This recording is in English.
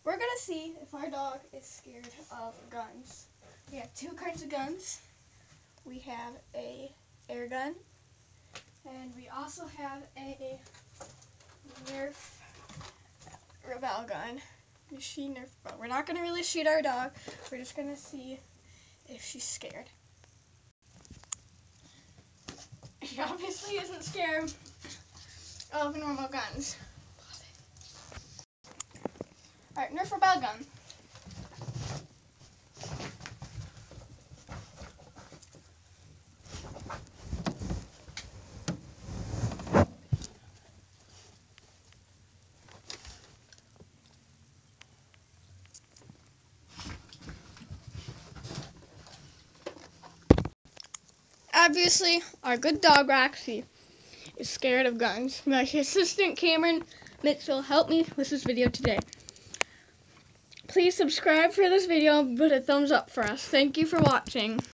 we're gonna see if our dog is scared of guns. We have two kinds of guns. We have a air gun, and we also have a Nerf Rebel gun. Machine Nerf Rebel. We're not gonna really shoot our dog. We're just gonna see if she's scared. She obviously isn't scared of normal guns. Alright, Nerf Rebel gun. Obviously, our good dog Roxy is scared of guns. My assistant Cameron Mitchell helped me with this video today. Please subscribe for this video and put a thumbs up for us. Thank you for watching.